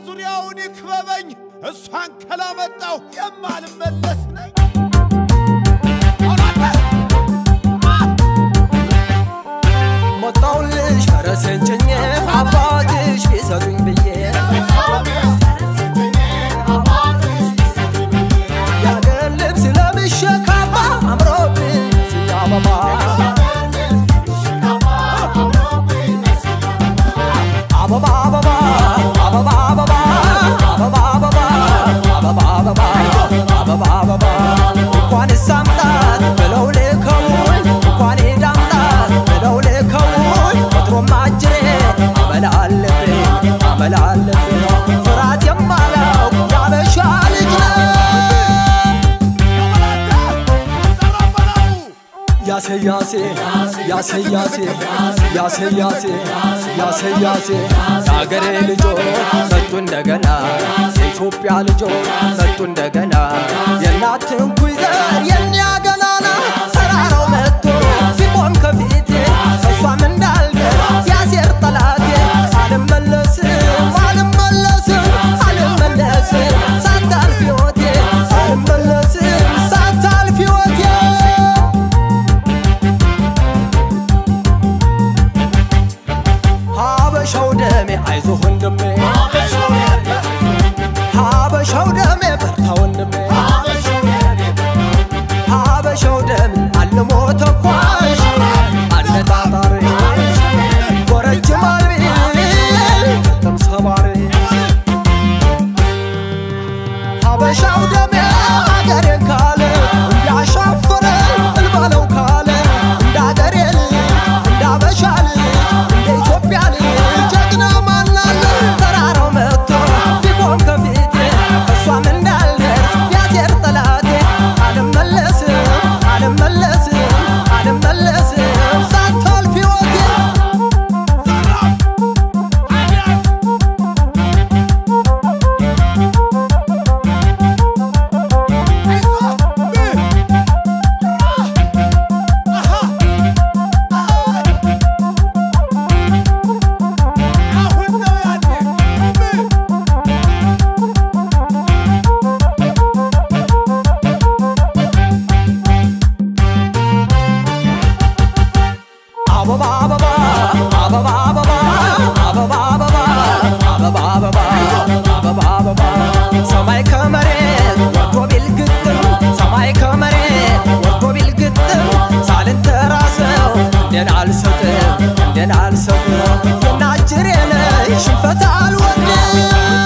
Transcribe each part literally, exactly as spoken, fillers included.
ዙሪያውን ይክበበኝ እሷን ከላመጣው የማልመለስ ነኝ ሞጣውልሽ ፈረሰንጭኝ አባትሽ ቢሰጡኝ ብዬ ያገር ልብስ ለብሼ ካባ አምሮብኝ ሲያበባ አበባ አበባ አበባ አበባ አበባ አበባ አበባ አበባ አበባ አበባ እንኳን ሳምጣት ብለው ልከውኝ እንኳን ዳምጣት ብለው ልከውኝ ወትሮም አጅሬ አመላለብኝ አመላለብኝ ፍራት የማለው ያበሻ ልጅ ነው ያሰያሴ ያሰያሴ ያሰያሴ ያሰያሴ አገሬ ልጆች መጡ እንደገና የኢትዮጵያ ልጆች መጡ እንደገና የናትን ኩይዘር የሚያገናና ሰራራው መጥቶ ሲቆም ከፊቴ እሷም እንዳልገር ያሴር ጠላቴ አልመለስም አልመለስም አልመለስም ሳታልፍ ሕይወቴ አልመለስም ሳታልፍ ሕይወቴ ሀበሻው ደሜ አይዞህ ወንድሜ ሀበሻው ደሜ በርታ ወንድሜ ሀበሻው ደሜ አልሞ ተኳሽ አነጣጣሪ ጎረጅማል ቢል ተምሰባሪ ሀበሻው ደሜ አገሬን ካለ እንዲያሻፍረ እልባለው ካለ እንዳገሬ እንዳበሻል ሰማይ ከመሬት ወርዶ ቢልግጥም ሰማይ ከመሬት ወርዶ ቢልግጥም ሳልንተራሰው እንደን አልሰጥም እንደን አልሰጥም የናጅሬ ነኝ ሽንፈት አልወድም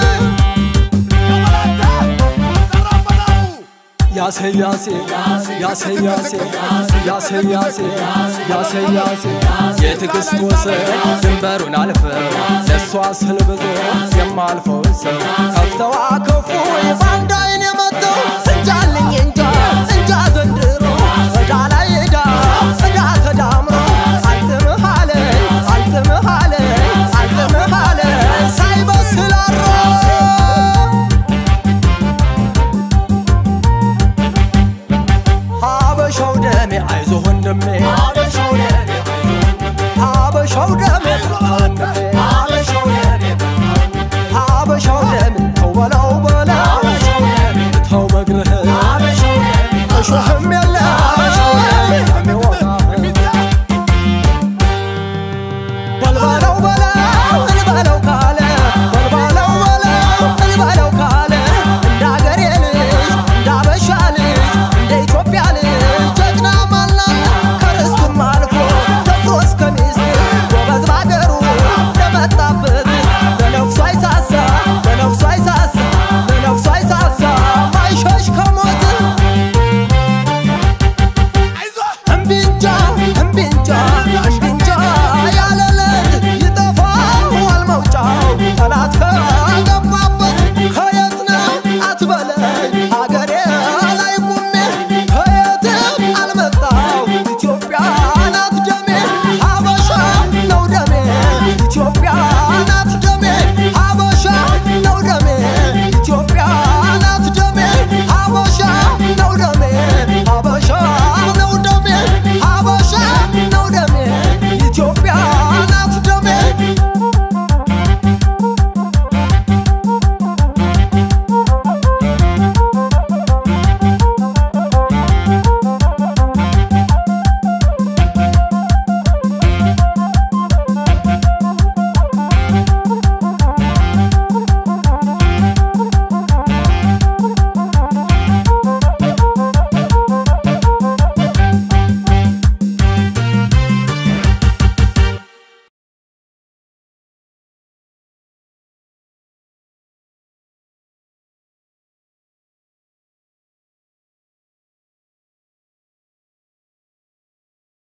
ያሰያሴ ያሰያሴ ያሰያሴ ያሰያሴ የትዕግስት ወሰን ድንበሩን አልፈው ለሷ ስል ብዙ የማልፈው ሰው ከፍተው አከፉ ባንድ አይን የመተው እንጃልኝ እንጃ እንጃ ዘንድሮ እዳ ላይ እዳ እዳ ተዳምሮ አልጥምህ አለኝ አልጥምህ አለኝ አልጥምህ አለኝ ሳይበስል አድሮ ሀበሻው ደሜ አይዞህ ወንድሜ